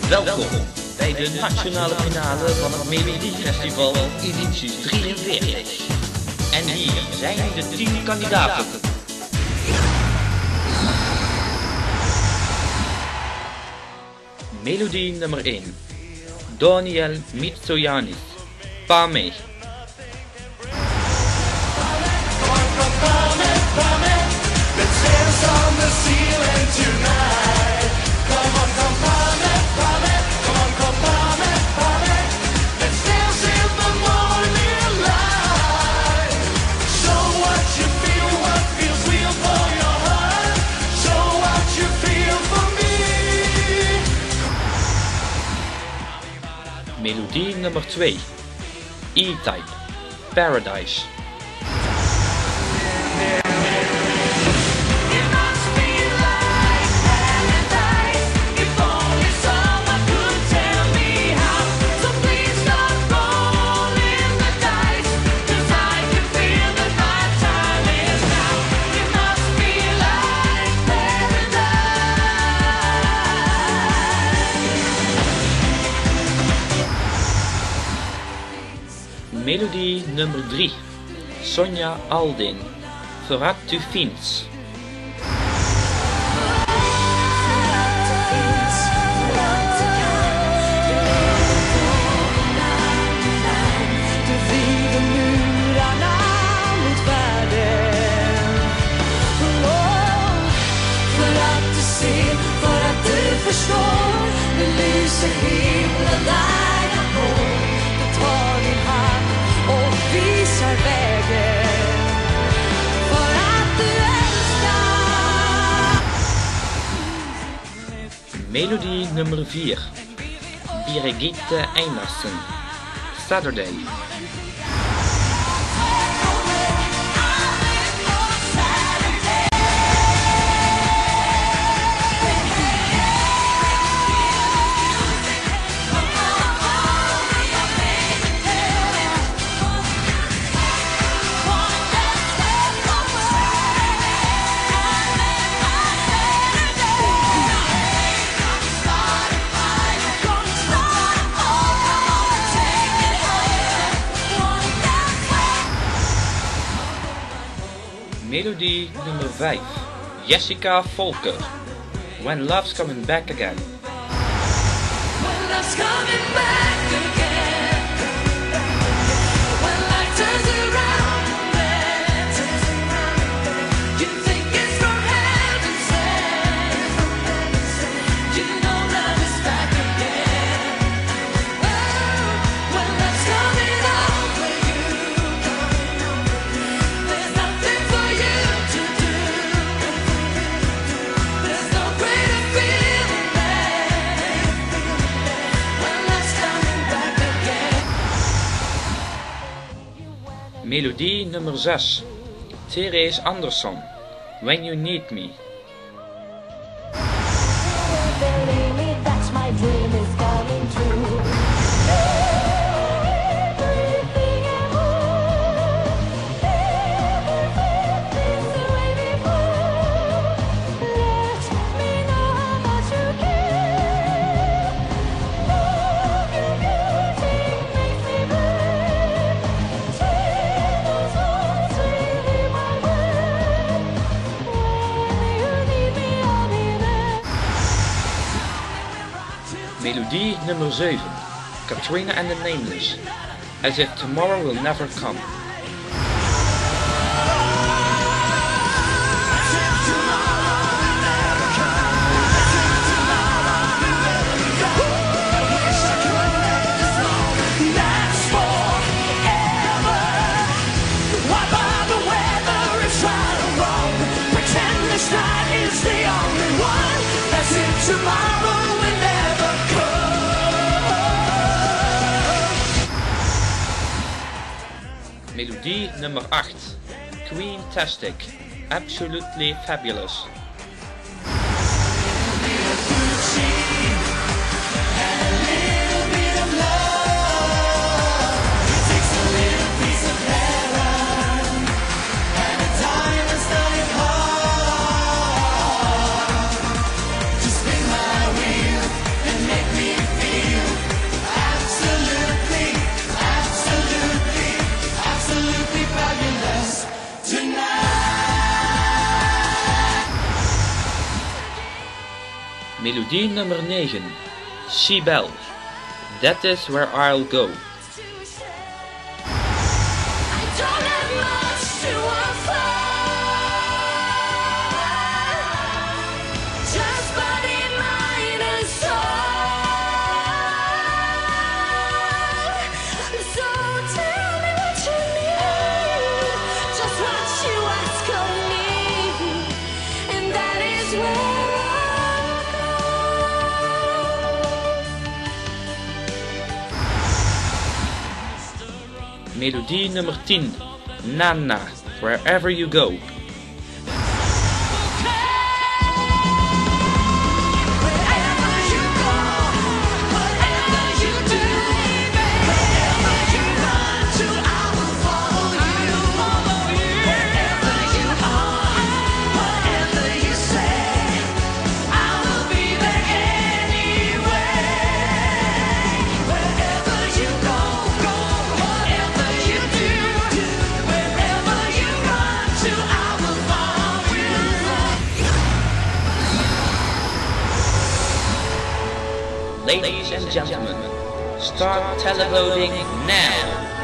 Welkom bij de nationale finale van het Melodiefestival editie 43. En hier zijn de 10 kandidaten. Melodie nummer 1. Daniel Mitsoyanis, Pame. Melodie nummer 2. E-Type, Paradise. Melodie nummer 3. Sonja Aldin, Voordat du finns. Melodie nummer 4. Birgitte Einarsen, Saturday. Melodie nummer 5. Jessica Volker, When Love's Coming Back Again. Melodie nummer 6. Therese Andersson, When You Need Me. Melodie nummer 7. Katrina and the Nameless, As If Tomorrow Will Never Come. Melodie nummer 8. Queentastic, Absolutely Fabulous. Just spin my wheel and make me Melodie nummer 9. Sibel. That is where I'll go. Melodie nummer 10. Nana, wherever you go. Ladies and gentlemen, start televoting now.